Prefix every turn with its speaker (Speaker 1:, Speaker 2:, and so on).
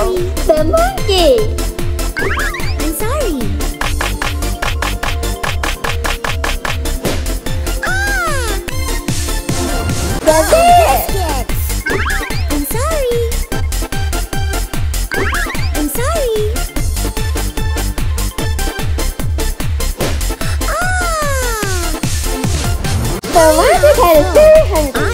Speaker 1: The monkey.
Speaker 2: I'm sorry.
Speaker 1: The bear.
Speaker 2: I'm sorry. I'm sorry.
Speaker 1: The monkey cat is very hungry.